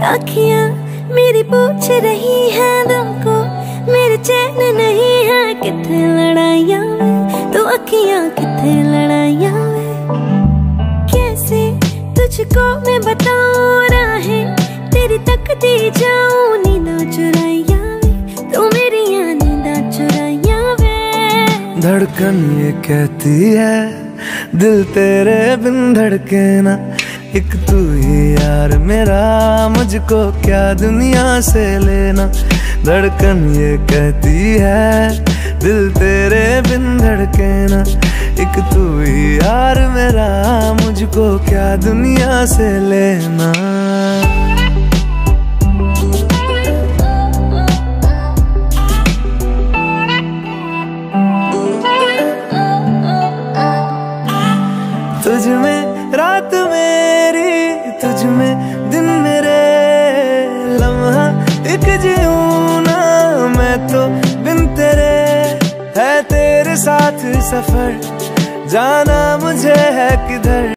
अखियां मेरी पूछ रही है तुमको, मेरे चैन नहीं है किथे लड़ाइयां में, तो अखियां किथे लड़ाइयां में। कैसे तुझको मैं बताऊं राहें तेरी तकती जाऊं नींदा चुराइयां में, तो मेरी नींदा चुराइयां में। धड़कन ये कहती है दिल तेरे बिन धड़के ना, एक तू ही यार मेरा, मुझको क्या दुनिया से लेना। धड़कन ये कहती है दिल तेरे बिन धड़के ना, एक तू ही यार मेरा, मुझको क्या दुनिया से लेना। तुझ में रात मेरी, तुझ में दिन मेरे, लम्हा एक जीऊं ना मैं तो बिन तेरे। है तेरे साथ सफर, जाना मुझे है किधर।